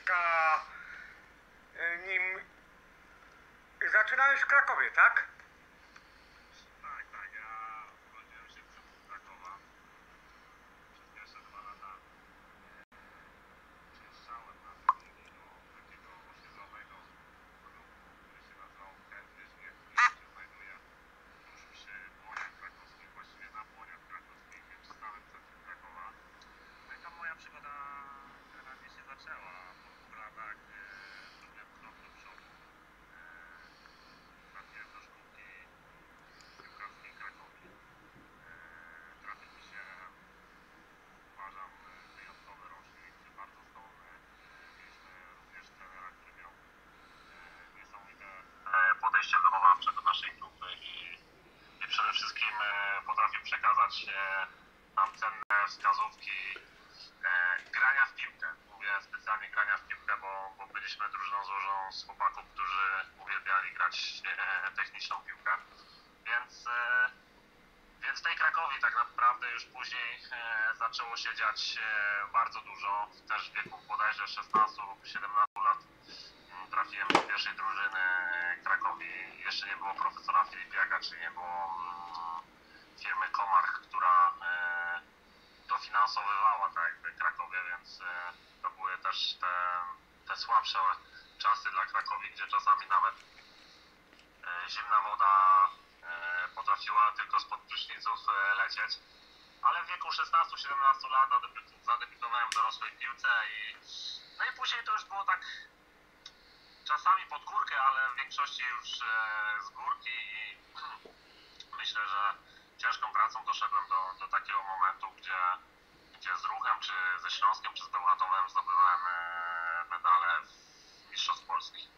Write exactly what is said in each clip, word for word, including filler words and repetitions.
Polska, e, nim zaczynałeś w Krakowie, tak? Tak, tak, ja urodziłem się w centrum Krakowa. Przez pierwsze dwa lata przyjeżdżałem na treningi do takiego osiedlowego klubu, który się nazywał Kędzierz, który się znajduje tuż przy Błoniach Krakowskich, właściwie na Błoniach Krakowskich, więc w samym centrum Krakowa. No i tam moja przygoda generalnie się zaczęła. Po dwóch latach e, zrobiłem krok do przodu. E, trafiłem do szkółki piłkarskiej Krakowi. E, trafił mi się, uważam, wyjątkowy rocznik, bardzo zdolny. E, mieliśmy również trenera, który miał e, niesamowite e, podejście wychowawcze do naszej grupy i, i przede wszystkim e, potrafił przekazać e, nam cenne wskazówki e, grania w piłkę. Mówię specjalnie grania w piłkę, bo, bo byliśmy drużyną złożoną z chłopaków, którzy uwielbiali grać e, techniczną piłkę. Więc, e, więc w tej Krakowie tak naprawdę już później e, zaczęło się dziać e, bardzo dużo. Też w wieku bodajże szesnastu lub siedemnastu lat m, trafiłem do pierwszej drużyny Krakowi. Jeszcze nie było profesora Filipiaka, czyli nie było mm, firmy Komarch, która e, dofinansowywała tak jakby Krakowie, więc e, to były też te, te słabsze czasy dla Krakowi, gdzie czasami nawet e, zimna woda e, potrafiła tylko spod pryszniców e, lecieć. Ale w wieku szesnastu siedemnastu lat zadebiut- zadebiutowałem w dorosłej piłce i no i później to już było tak czasami pod górkę, ale w większości już e, z górki i myślę, że ciężką pracą doszedłem do, do takiego momentu, gdzie, gdzie z Ruchem, czy ze Śląskiem, czy z Bełchatowem zdobywałem e, medale w Mistrzostw Polskich.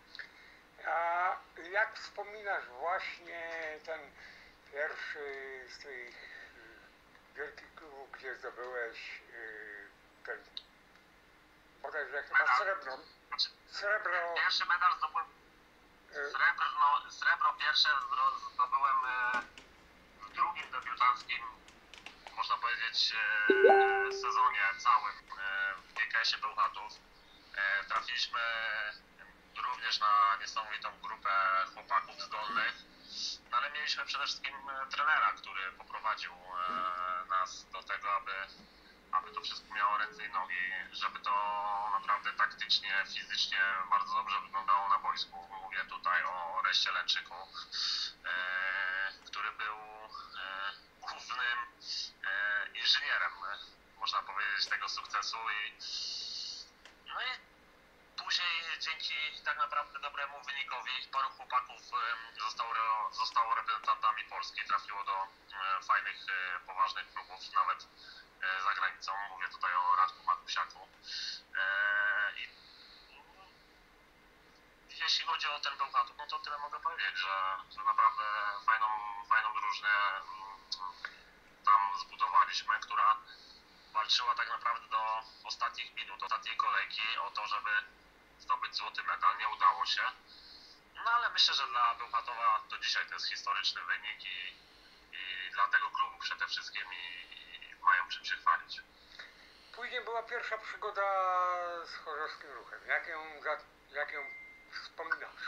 A jak wspominasz właśnie ten pierwszy z tych y, wielkich klubów, gdzie zdobyłeś y, ten bodajże chyba Medal. srebro, Znaczy, srebro, Pierwszy medal zdobyłem, y, srebrno, srebro pierwsze zdro- zdobyłem e, w drugim debiutanckim, można powiedzieć, e, sezonie całym e, w G K S-ie Bełchatów. E, trafiliśmy również na niesamowitą grupę chłopaków zdolnych, no ale mieliśmy przede wszystkim e, trenera, który poprowadził e, nas do tego, aby, aby to wszystko miało ręce i nogi, żeby to naprawdę taktycznie, fizycznie bardzo dobrze wyglądało na boisku. Mówię tutaj o Oreście Lęczyku, e, który był e, głównym e, inżynierem, e, można powiedzieć, tego sukcesu i no i później dzięki tak naprawdę dobremu wynikowi paru chłopaków e, zostało, re- zostało reprezentantami Polski, trafiło do e, fajnych, e, poważnych klubów, nawet e, za granicą. Mówię tutaj o Radku Matusiaku. E, i, jeśli chodzi o ten Bełchatów, no to tyle mogę powiedzieć, że, że naprawdę fajną, fajną drużynę mm, tam zbudowaliśmy, która walczyła tak naprawdę do ostatnich minut, ostatniej kolejki o to, żeby zdobyć złoty medal. Nie udało się. No ale myślę, że dla Bełchatowa do dzisiaj to jest historyczny wynik i, i dla tego klubu przede wszystkim i, i mają czym się chwalić. później była pierwsza przygoda z chorzowskim Ruchem. Jak ją, za- jak ją wspominasz?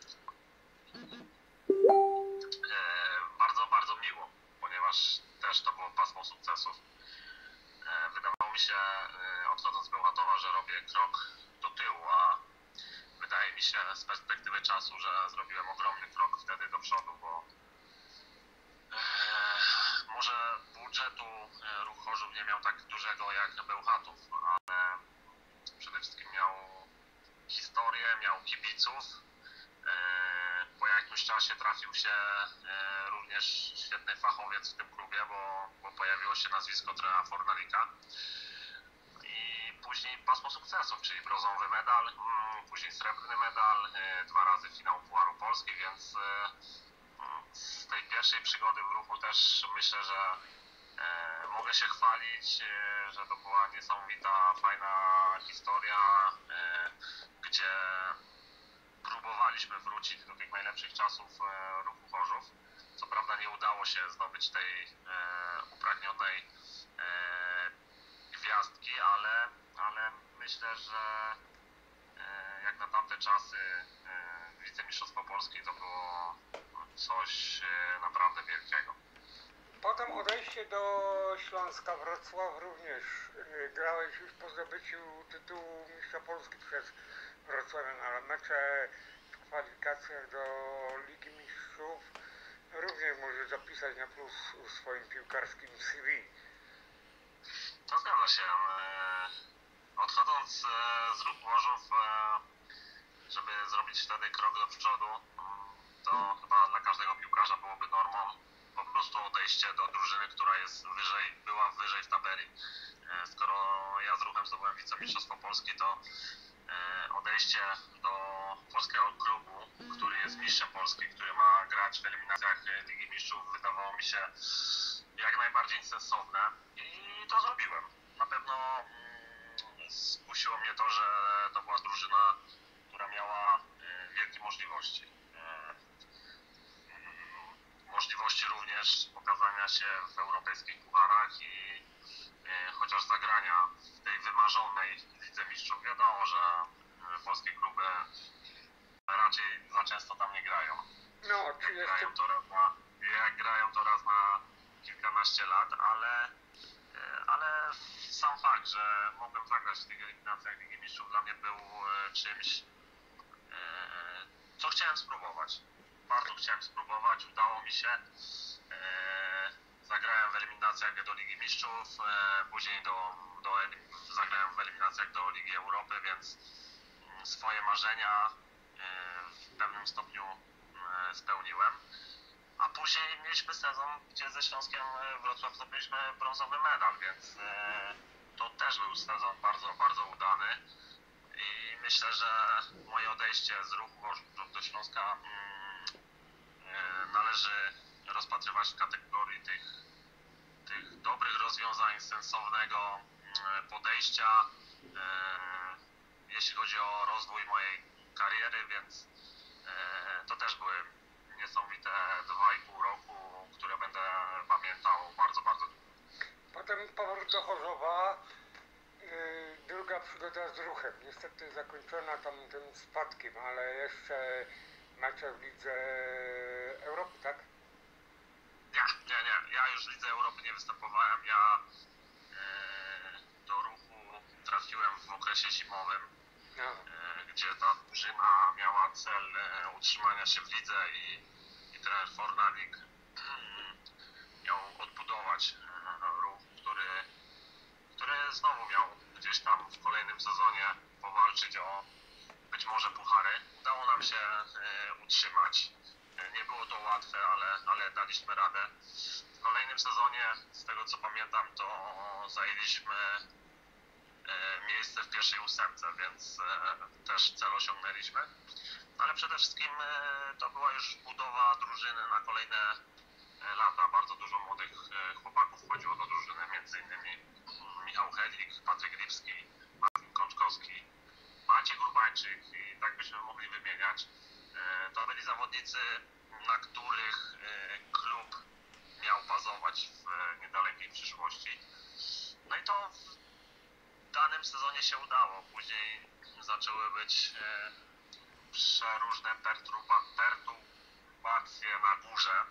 E, bardzo, bardzo miło, ponieważ też to było pasmo sukcesów. E, wydawało mi się, e, odchodząc z Bełchatowa, że robię krok do tyłu, a wydaje mi się z perspektywy czasu, że zrobiłem ogromny krok wtedy do przodu, bo e, może budżetu e, Ruch Chorzów nie miał tak dużego jak Bełchatów, ale przede wszystkim miał historię, miał kibiców. E, Po jakimś czasie trafił się e, również świetny fachowiec w tym klubie, bo, bo pojawiło się nazwisko trenera Fornalika. I później pasmo sukcesów, czyli brązowy medal, mm, później srebrny medal, e, dwa razy finał Pucharu Polski, więc e, mm, z tej pierwszej przygody w Ruchu też myślę, że e, mogę się chwalić, e, że to była niesamowita, fajna historia, e, gdzie próbowaliśmy wrócić do tych najlepszych czasów e, Ruchu Chorzów. Co prawda nie udało się zdobyć tej e, upragnionej e, gwiazdki, ale, ale myślę, że na tamte czasy e, wicemistrzostwo Polski to było coś e, naprawdę wielkiego. Potem odejście do Śląska, Wrocław również. y, Grałeś już po zdobyciu tytułu mistrza Polski przez Wrocławian, ale mecze w kwalifikacjach do Ligi Mistrzów również możesz zapisać na plus w swoim piłkarskim C V. To zgadza się. E, Odchodząc e, z Ruch Chorzów, e, żeby zrobić wtedy krok do przodu, mm, to chyba dla każdego piłkarza byłoby normą po prostu odejście do drużyny, która jest wyżej, była wyżej w tabeli. E, Skoro ja z Ruchem zdobyłem wicemistrzostwo Polski, to e, odejście do polskiego klubu, który jest mistrzem Polski, który ma grać w eliminacjach Ligi Mistrzów, wydawało mi się jak najbardziej sensowne i to zrobiłem. Na pewno mm, skusiło mnie to, że to była drużyna, która miała e, wielkie możliwości. E, mm, Możliwości również pokazania się w europejskich pucharach i e, chociaż zagrania w tej wymarzonej Lidze Mistrzów. Wiadomo, że e, polskie kluby raczej za często tam nie grają. No, Jak trzydzieści grają to raz na, jak grają to raz na kilkanaście lat, ale, e, ale sam fakt, że mogłem zagrać w tych eliminacjach Ligi Mistrzów dla mnie był e, czymś, e, co chciałem spróbować. Bardzo chciałem spróbować, udało mi się. E, Zagrałem w eliminacjach do Ligi Mistrzów, e, później do, do, zagrałem w eliminacjach do Ligi Europy, więc mm, swoje marzenia e, w pewnym stopniu e, spełniłem. A później mieliśmy sezon, gdzie ze Śląskiem e, Wrocław zdobyliśmy brązowy medal, więc e, to też był sezon bardzo, bardzo udany. I myślę, że moje odejście z Ruchu Chorzów do Śląska mm, e, należy rozpatrywać w kategorii tych, tych dobrych rozwiązań, sensownego mm, podejścia, e, jeśli chodzi o rozwój mojej kariery, więc e, to też były niesamowite dwa i pół roku, które będę pamiętał bardzo, bardzo długo. Potem powrót do Chorzowa, yy, druga przygoda z Ruchem, niestety zakończona tam tym spadkiem, ale jeszcze mecze w Lidze Europy, tak? Nie, nie, nie. Ja już w Lidze Europy nie występowałem. Ja e, do Ruchu trafiłem w okresie zimowym, No. e, gdzie ta drużyna miała cel e, utrzymania się w lidze i, i trener Fornalik miał odbudować e, Ruch, który, który znowu miał gdzieś tam w kolejnym sezonie powalczyć o być może puchary. Udało nam się e, utrzymać. E, Nie było to łatwe, ale, ale daliśmy radę. W kolejnym sezonie, z tego co pamiętam, to zajęliśmy e, miejsce w pierwszej ósemce, więc e, też cel osiągnęliśmy. Ale przede wszystkim e, to była już budowa drużyny na kolejne e, lata. Bardzo dużo młodych e, chłopaków wchodziło do drużyny, między innymi Michał Helik, Patryk Lipski, Marcin Kączkowski, Maciej Grubańczyk i tak byśmy mogli wymieniać. E, To byli zawodnicy, na których e, klub miał bazować w e, niedalekiej przyszłości. No i to w danym sezonie się udało. Później zaczęły być e, przeróżne perturba, perturbacje na górze,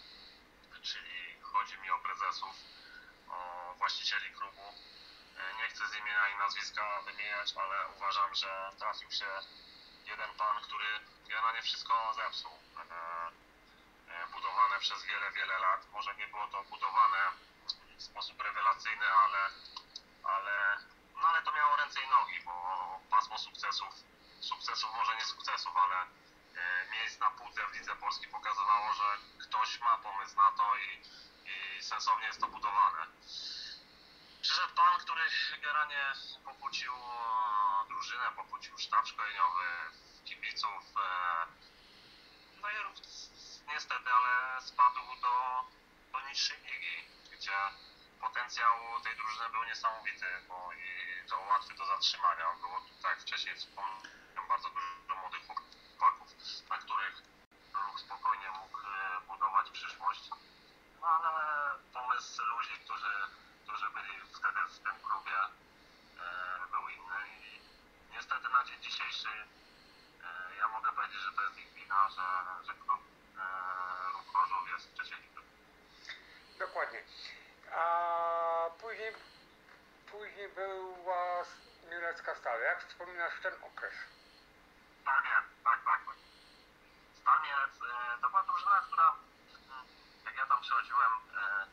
czyli chodzi mi o prezesów, o właścicieli klubu. E, Nie chcę z imienia i nazwiska wymieniać, ale uważam, że trafił się jeden pan, który generalnie wszystko zepsuł. E, e, Budowane przez wiele, wiele lat. Może nie było to budowane w sposób rewelacyjny, ale, ale, no ale to miało ręce i nogi, bo pasmo sukcesów, sukcesów może nie sukcesów, ale e, miejsc na półce w Lidze Polskiej pokazywało, że ktoś ma pomysł na to i, i sensownie jest to budowane. Przyszedł pan, który generalnie pokłócił e, drużynę, pokłócił sztab szkoleniowy, kibiców. E, no i niestety, ale spadł do, do niższej ligi, gdzie potencjał tej drużyny był niesamowity, bo i to łatwy do zatrzymania. Było, tak jak wcześniej wspomniałem, bardzo dużo młodych chłopaków, na których Ruch spokojnie mógł e, budować przyszłość. No ale pomysł ludzi, którzy, którzy byli wtedy w tym klubie, e, był inny i niestety na dzień dzisiejszy E, ja mogę powiedzieć, że to jest ich wina, że, że klub e, Ruch Chorzów jest w trzeciej lidze. Dokładnie. A później, później była Mielecka Stal. Jak wspominasz ten okres? Tak, nie, tak, tak, tak. Stal Mielec e, to była drużyna, która mm, jak ja tam przychodziłem, e,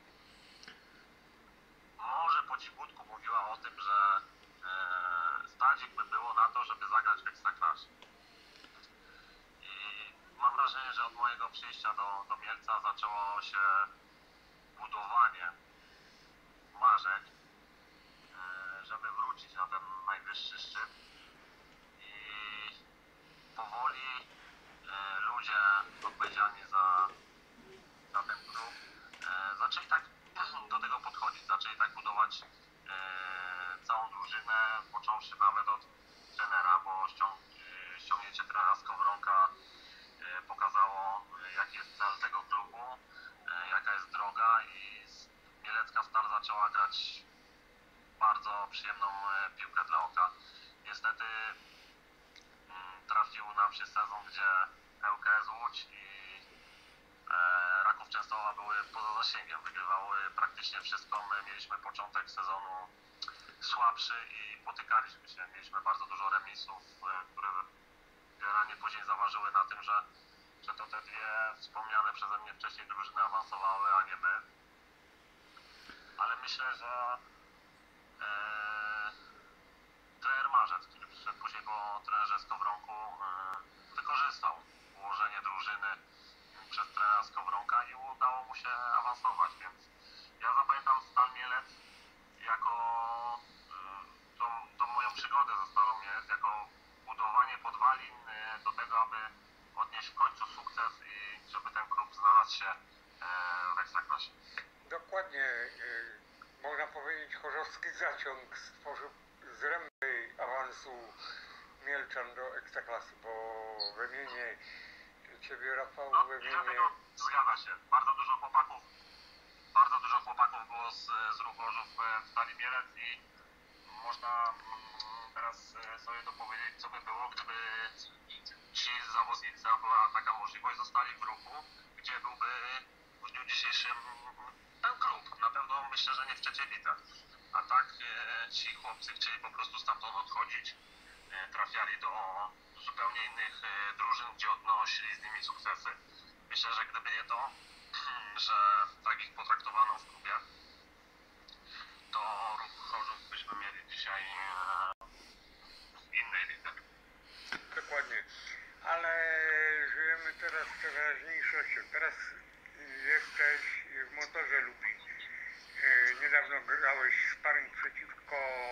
może po cichutku mówiła o tym, że e, stać jakby było na to, żeby zagrać w Ekstraklasie. I mam wrażenie, że od mojego przyjścia do, do Mielca zaczęło się budowanie marzeń, e, żeby wrócić na ten najwyższy szczyt. I powoli e, ludzie odpowiedzialni za, za ten klub e, zaczęli tak do tego podchodzić, zaczęli tak budować e, całą drużynę, począwszy nawet od trenera, bo ściąg, e, ściągnięcie trenera Skowronka e, pokazało, e, jaki jest cel tego klubu, e, jaka jest droga i Mielecka Stal zaczęła grać bardzo przyjemną e, piłkę dla oka. Niestety mm, trafił nam się sezon, gdzie L K S Łódź i e, Raków Częstochowa były poza zasięgiem, wygrywały praktycznie wszystko. My mieliśmy początek sezonu słabszy i potykaliśmy się. Mieliśmy bardzo dużo remisów, e, które generalnie później zaważyły na tym, że, że to te dwie wspomniane przeze mnie wcześniej drużyny awansowały, a nie my. Ale myślę, że e, trener Marzec, który przyszedł później po trenerze Skowronku, e, wykorzystał ułożenie drużyny przez trenera Skowronka i udało mu się awansować, więc ja zapamiętam Stal Mielec jako e, tą, tą moją przygodę ze Stalą Mielec, jako budowanie podwalin e, do tego, aby odnieść w końcu sukces i żeby ten klub znalazł się e, w Ekstraklasie. Dokładnie. y, Można powiedzieć, chorzowski zaciąg stworzył zręby awansu Mielczan do Ekstraklasy, bo wymienię Ciebie, Rafał, No, i wymienię... dlatego zgadza się. Bardzo dużo chłopaków, bardzo dużo chłopaków było z, z Ruchu Chorzów w Stali Mielec i można mm, teraz e, sobie dopowiedzieć, co by było, gdyby ci zawodnicy, a była taka możliwość, zostali w Ruchu, gdzie byłby w dniu dzisiejszym ten klub. Na pewno myślę, że nie w trzeciej lidze. A tak e, ci chłopcy chcieli po prostu stamtąd odchodzić, e, trafiali do zupełnie innych e, drużyn, gdzie odnosili z nimi sukcesy. Myślę, że gdyby nie to, że tak ich potraktowano w klubie, to Ruch Chorzów byśmy mieli dzisiaj e, w innej lidze. Dokładnie. Ale żyjemy teraz w teraźniejszością. Teraz jesteś w Motorze Lublin. E, Niedawno grałeś sparring przeciwko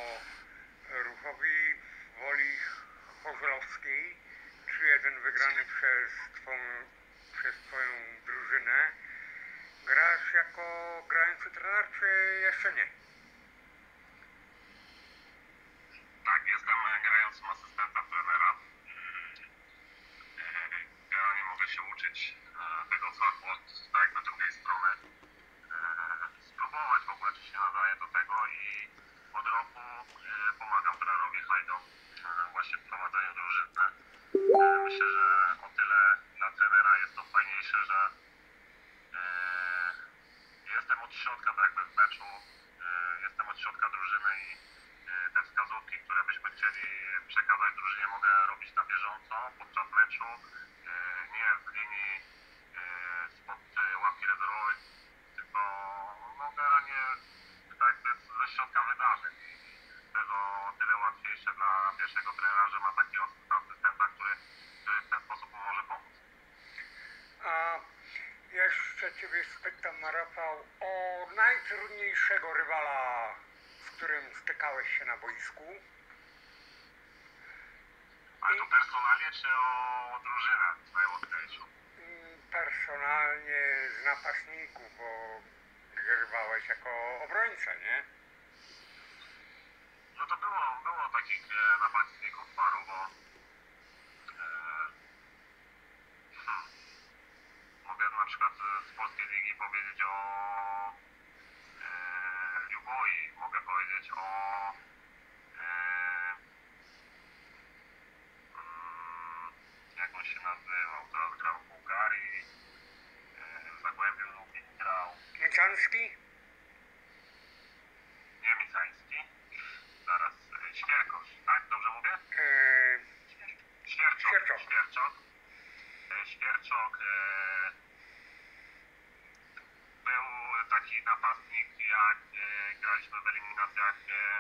Ruchowi w Woli Chorzowskiej. trzy jeden wygrany przez twą, przez Twoją drużynę. Grasz jako grający trener, czy jeszcze nie? Tak, jestem grającym asystentem trenera. E, Generalnie mogę się uczyć e, tego fachu od tak jakby drugiej strony. E, Spróbować w ogóle, czy się nadaje do tego i od roku e, pomagam trenerowi Hajdo e, właśnie w prowadzeniu drużyny. E, Myślę, że o tyle dla trenera jest to fajniejsze, że e, jestem od środka, tak jakby w meczu, e, jestem od środka drużyny i e, te wskazówki, które byśmy chcieli przekazać drużynie, mogę robić na bieżąco podczas meczu, e, nie w linii e, spod e, ławki rezerwowej, tylko no, generalnie tak jakby ze środka wydarzeń. I to jest o tyle łatwiejsze dla pierwszego trenera, że ma takiego asystenta, który, który w ten sposób mu może pomóc. A jeszcze Ciebie spytam, Rafał, o najtrudniejszego rywala, z którym stykałeś się na boisku. Ale to personalnie czy o drużynę w twoim odkryciu? Mm, Personalnie z napastników, bo grywałeś jako obrońca, nie? No to było, było takich e, napastników paru, bo e, hmm, mogę na przykład z polskiej ligi powiedzieć o e, Ljuboi, mogę powiedzieć o e, mm, Micański? Nie Micański. Zaraz e, Świerkosz, tak? Dobrze mówię? E, Świerczok. Świerczok. Świerczok. E, Świerczok. E, był taki napastnik, jak e, graliśmy w eliminacjach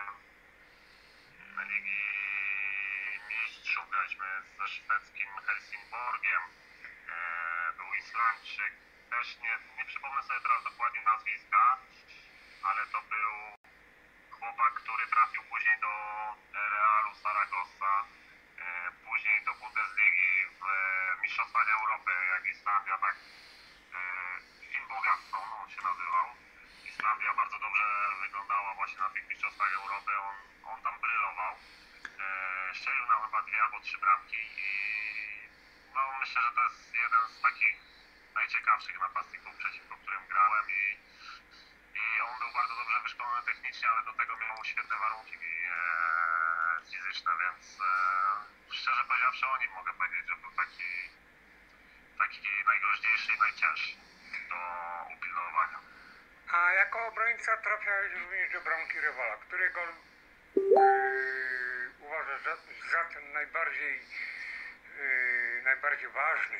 e, Ligi Mistrzów, graliśmy ze szwedzkim Helsingborgiem. E, był Islandczyk. Też nie, nie przypomnę sobie teraz dokładnie nazwiska, ale to był chłopak, który trafił później do Realu Saragossa, e, później do Bundesligi w e, Mistrzostwach Europy, jak Islandia, tak e, Film Bogactwo no, on się nazywał. Islandia bardzo dobrze wyglądała właśnie na tych Mistrzostwach Europy, on, on tam brylował. E, strzelił nam chyba dwie albo trzy bramki i no, myślę, że to jest jeden z takich najciekawszych napastników, przeciwko którym grałem i, i on był bardzo dobrze wyszkolony technicznie, ale do tego miał świetne warunki e, fizyczne, więc e, szczerze powiedziawszy o nim mogę powiedzieć, że był taki, taki najgroźniejszy i najcięższy do upilnowania. A jako obrońca trafiałeś również do bramki rywala. Który gol yy, uważasz za, za ten najbardziej, yy, najbardziej ważny?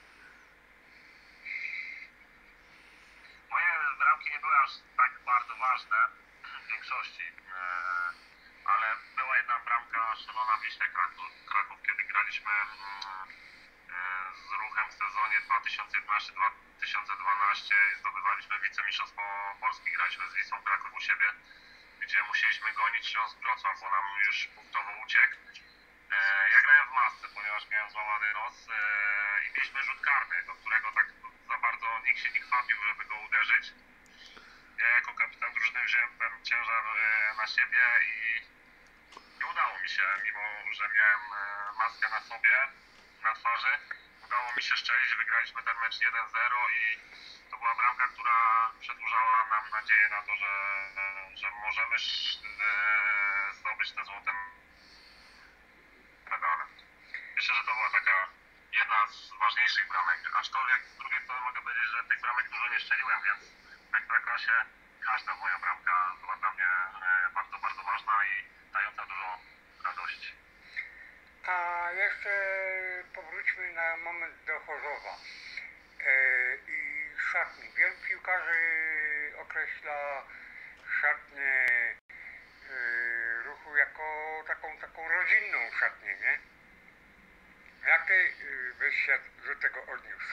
Moje bramki nie były aż tak bardzo ważne w większości, e, ale była jedna bramka szalona w Wiśle Kraków, Kraków, kiedy graliśmy mm, e, z Ruchem w sezonie dwa tysiące jedenaście dwa tysiące dwanaście i zdobywaliśmy wicemistrzostwo Polski, graliśmy z Wisłą Kraków u siebie, gdzie musieliśmy gonić Śląsk Wrocław, bo nam już punktowo uciekł. E, ja grałem w masce, ponieważ miałem złamany nos e, i mieliśmy rzut karny, do którego tak za bardzo nikt się nie chwapił, żeby go uderzyć. Ja jako kapitan drużyny wziąłem ten ciężar e, na siebie i nie udało mi się, mimo że miałem e, maskę na sobie, na twarzy. Udało mi się strzelić, wygraliśmy ten mecz jeden zero i to była bramka, która przedłużała nam nadzieję na to, że, e, że możemy e, zdobyć te złote medale. Myślę, że to była taka jedna z ważniejszych bramek, aczkolwiek z drugiej strony mogę powiedzieć, że tych bramek dużo nie strzeliłem, więc w Ekstraklasie każda moja bramka była dla mnie e, bardzo, bardzo ważna i dająca dużo radości. A jeszcze powróćmy na moment do Chorzowa e, i szatni. Wielu piłkarzy określa szatnię e, Ruchu jako taką, taką rodzinną szatnię, nie? Jak ty e, byś się do tego odniósł?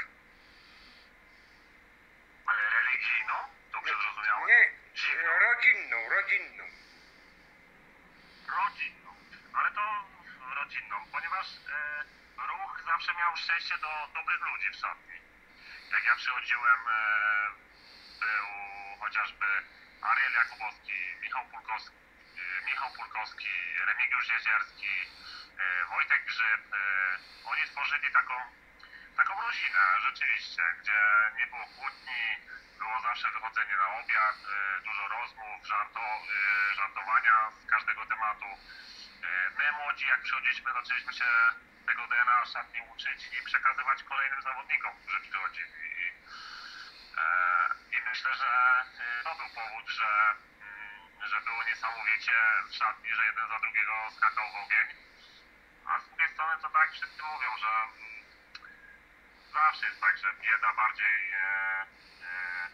Ale religijną? Dobrze zrozumiałem? Nie, Dziwną. rodzinną, rodzinną. Rodzinną. Ale to rodzinną, ponieważ e, Ruch zawsze miał szczęście do dobrych ludzi w szatni. Jak ja przychodziłem, e, był chociażby Ariel Jakubowski, Michał Pulkowski, e, Michał Pulkowski, Remigiusz Jezierski, e, Wojtek Grzyb. E, oni tworzyli taką, taką rodzinę rzeczywiście, gdzie nie było kłótni, było zawsze wychodzenie na obiad, e, dużo rozmów, żarto, e, żartowania z każdego tematu. E, my młodzi, jak przychodziliśmy, zaczęliśmy się tego D N A szatni uczyć i przekazywać kolejnym zawodnikom, którzy przychodzili. I, e, i myślę, że e, to był powód, że, mm, że było niesamowicie w szatni, że jeden za drugiego skakał w ogień. A z drugiej strony to tak wszyscy mówią, że mm, zawsze jest tak, że bieda bardziej e, e,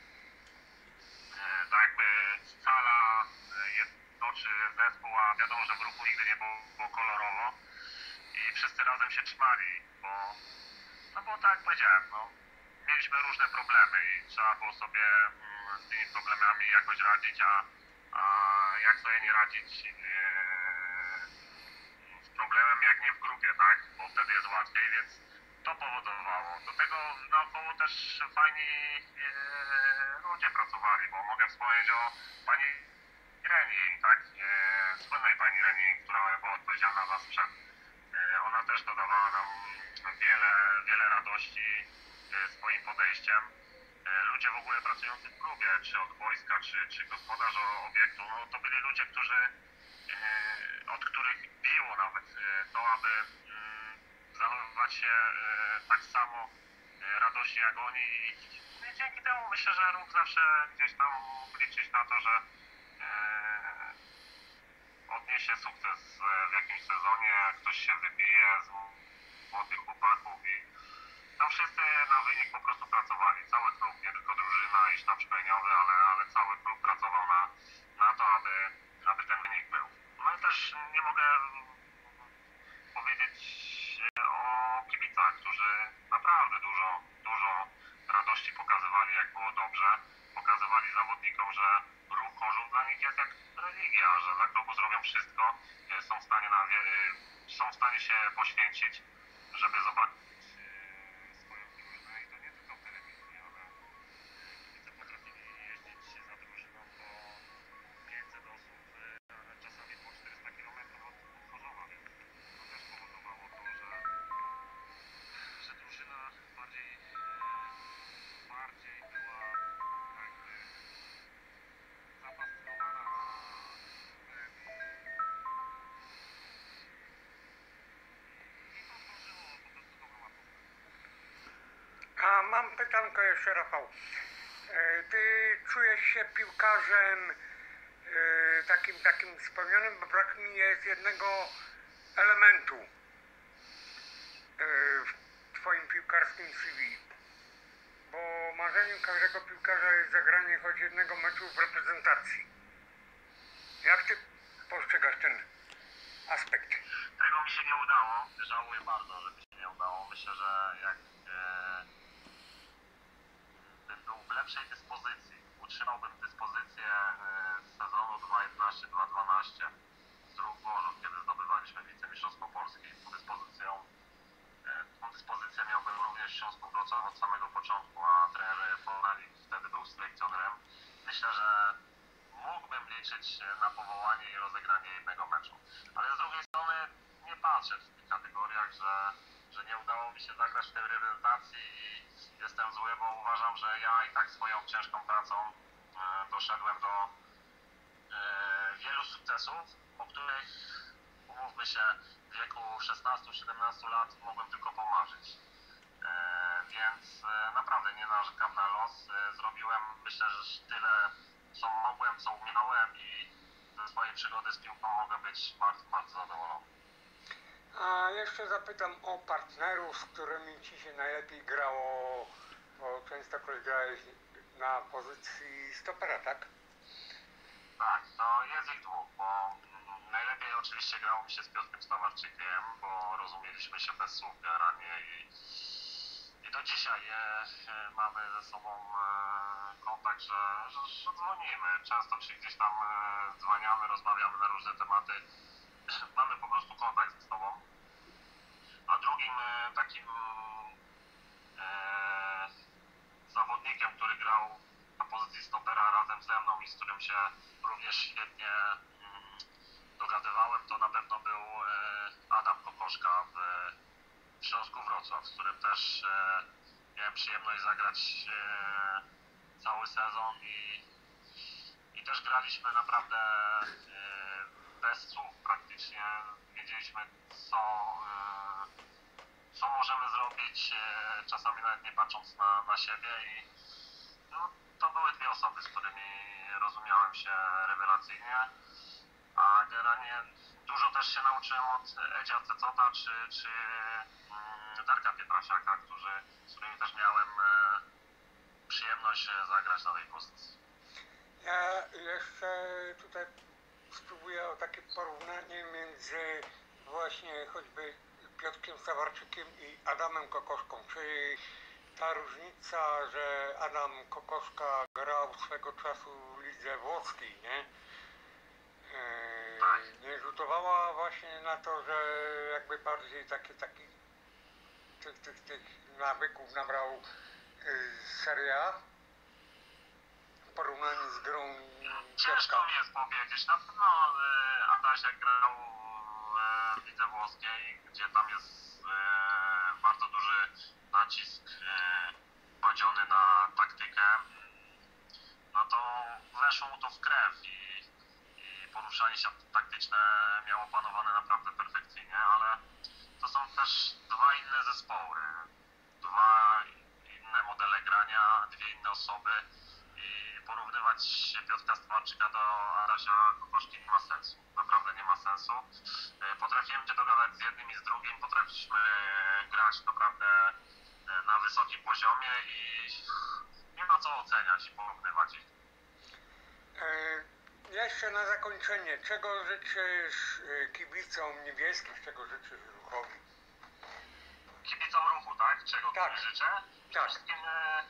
e, tak jakby scala, e, jednoczy zespół, a wiadomo, że w Ruchu nigdy nie było, było kolorowo i wszyscy razem się trzymali, bo no bo tak jak powiedziałem, no, mieliśmy różne problemy i trzeba było sobie mm, z tymi problemami jakoś radzić, a, a jak sobie nie radzić e, z problemem jak nie w grupie, tak, bo wtedy jest łatwiej, więc to powodowało. Do tego naokoło też fajni e, ludzie pracowali, bo mogę wspomnieć o pani Reni, tak, e, słynnej pani Reni, która była odpowiedzialna za sprzęt. E, ona też dodawała nam wiele, wiele radości e, swoim podejściem. E, ludzie w ogóle pracujący w klubie, czy od wojska, czy, czy gospodarz obiektu, no to byli ludzie, którzy, e, od których biło nawet e, to, aby mm, zachowywać się e, tak samo e, e, radośnie jak oni i no i dzięki temu myślę, że Ruch zawsze gdzieś tam mógł liczyć na to, że e, odniesie sukces e, w jakimś sezonie, ktoś się wybije z młodych chłopaków i no wszyscy na wynik po prostu pracowali. Cały klub, nie tylko drużyna i sztab szkoleniowy, ale, ale cały klub pracował na, na to, aby, aby ten wynik był. No i też nie mogę powiedzieć o kibicach, którzy naprawdę dużo, dużo radości pokazywali, jak było dobrze. Pokazywali zawodnikom, że Ruch Chorzów dla nich jest jak religia, że dla klubu zrobią wszystko, są w stanie, na, są w stanie się poświęcić, żeby zobaczyć swoją drużynę i to nie tylko w telewizji, ale kibice potrafili jeździć za drużyną po pięćset osób, a czasami po czterysta kilometrów od, od Chorzowa, więc to też powodowało to, że, że drużyna bardziej, bardziej była jakby zafascynowana klubem i to tworzyło po prostu dobrą atmosferę. A mam pytanko jeszcze, Rafał. E, Ty czujesz się piłkarzem e, takim, takim spełnionym, bo brak mi jest jednego elementu e, w Twoim piłkarskim C V. Bo marzeniem każdego piłkarza jest zagranie choć jednego meczu w reprezentacji. Jak Ty postrzegasz ten aspekt? Tego mi się nie udało, żałuję bardzo, że mi się nie udało. Myślę, że jak e, bym był w lepszej dyspozycji, utrzymałbym dyspozycję e, z sezonu dwa jedenaście dwa dwanaście z Ruch Chorzów, kiedy zdobywaliśmy wicemistrzostwo Polski. Tą dyspozycją, e, tą dyspozycję miałbym również w Śląsku Wrocław od samego początku, a trener Polnalik wtedy był selekcjonerem. Myślę, że mógłbym liczyć na powołanie i rozegranie jednego meczu. Ale z drugiej strony nie patrzę w tych kategoriach, że, że nie udało mi się zagrać w tej reprezentacji i jestem zły, bo uważam, że ja i tak swoją ciężką pracą e, doszedłem do e, wielu sukcesów, o których, umówmy się, w wieku szesnastu siedemnastu lat mogłem tylko pomarzyć. E, więc e, naprawdę nie narzekam na los. E, zrobiłem, myślę, że tyle, co mogłem, co umiałem i ze swojej przygody z piłką mogę być bardzo, bardzo zadowolony. A jeszcze zapytam o partnerów, z którymi Ci się najlepiej grało, bo często grałeś na pozycji stopera, tak? Tak, to jest ich dwóch, bo najlepiej oczywiście grało mi się z Piotrkiem Stawarczykiem, bo rozumieliśmy się bez słów generalnie i, i do dzisiaj e, mamy ze sobą e, kontakt, że, że, że dzwonimy. Często się gdzieś tam e, dzwaniamy, rozmawiamy na różne tematy. Mamy po prostu kontakt ze sobą. A drugim e, takim e, zawodnikiem, który grał na pozycji stopera razem ze mną i z którym się również świetnie mm, dogadywałem, to na pewno był e, Adam Kokoszka w, w Śląsku Wrocław, z którym też e, miałem przyjemność zagrać e, cały sezon i, i też graliśmy naprawdę e, bez słów praktycznie. Wiedzieliśmy, co, e, co możemy zrobić, e, czasami nawet nie patrząc na, na siebie i no, to były dwie osoby, z którymi rozumiałem się rewelacyjnie, a generalnie dużo też się nauczyłem od Edzia Cecota czy, czy mm, Darka Pietrasiaka, którzy, z którymi też miałem e, przyjemność zagrać na tej pozycji. Ja jeszcze tutaj spróbuję o takie porównanie między właśnie choćby Piotrkiem Stawarczykiem i Adamem Kokoszką. Czy ta różnica, że Adam Kokoszka grał swego czasu w lidze włoskiej, nie? Tak. Nie rzutowała właśnie na to, że jakby bardziej takie, taki tych, tych, tych nawyków nabrał z Serie A w porównaniu z grą Piotrka? Ciężko mi jest powiedzieć. Na pewno e, Adasiak grał e, w lidze włoskiej, gdzie tam jest e, bardzo duży nacisk e, kładziony na taktykę. No to weszło mu to w krew i, i poruszanie się taktyczne miało panowane naprawdę perfekcyjnie, ale to są też dwa inne zespoły, dwa inne osoby i porównywać Piotrka Stwarczyka do Adasia Kokoszki nie ma sensu. Naprawdę nie ma sensu. E, Potrafimy się dogadać z jednym i z drugim, potrafiliśmy grać naprawdę e, na wysokim poziomie i nie ma co oceniać i porównywać ich. E, jeszcze na zakończenie, czego życzysz e, kibicom niebieskich, czego życzysz Ruchowi? Kibicom Ruchu, tak? Czego Tak. życzę? Przede Tak. wszystkim e,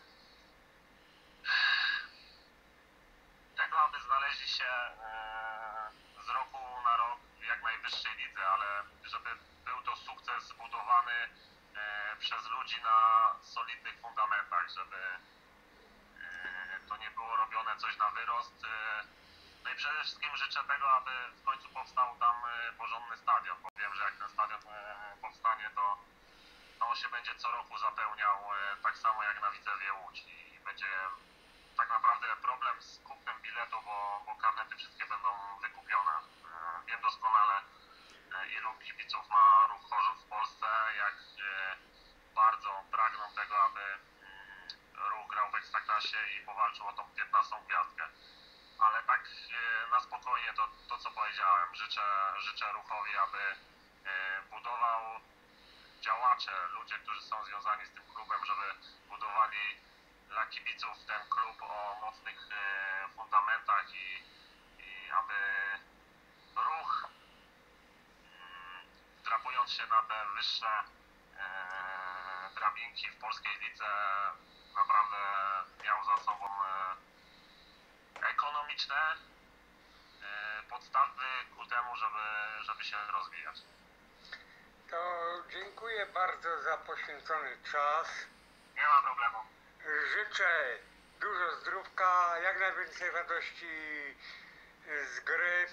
tego, aby znaleźli się e, z roku na rok w jak najwyższej lidze, ale żeby był to sukces zbudowany e, przez ludzi na solidnych fundamentach, żeby e, to nie było robione coś na wyrost. E, no i przede wszystkim życzę tego, aby w końcu powstał tam e, porządny stadion, bo wiem, że jak ten stadion e, powstanie, to to on się będzie co roku zapełniał e, tak samo jak na Widzewie Łódź i będzie tak naprawdę problem z kupnem biletu, bo, bo karnety wszystkie będą wykupione. E, Wiem doskonale, e, ilu kibiców ma Ruch Chorzów w Polsce, jak e, bardzo pragną tego, aby mm, Ruch grał w Ekstraklasie i powalczył o tą piętnastą gwiazdkę. Ale tak e, na spokojnie to, to co powiedziałem, życzę, życzę Ruchowi, aby e, budował działacze, ludzie, którzy są związani z tym klubem, żeby budowali dla kibiców ten klub o mocnych e, fundamentach i, i aby Ruch mm, wdrapując się na te wyższe e, drabinki w polskiej lidze naprawdę miał za sobą e, ekonomiczne e, podstawy ku temu, żeby, żeby się rozwijać. To dziękuję bardzo za poświęcony czas. Nie ma problemu. Życzę dużo zdrówka, jak najwięcej radości z gry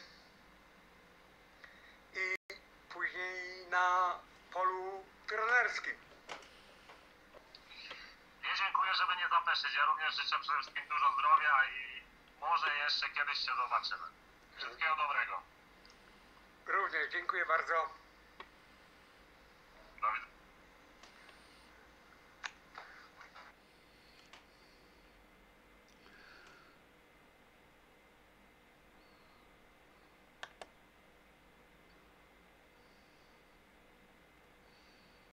i później na polu trenerskim. Nie dziękuję, żeby nie zapeszyć. Ja również życzę przede wszystkim dużo zdrowia i może jeszcze kiedyś się zobaczymy. Wszystkiego dobrego. Również dziękuję bardzo. Do widzenia.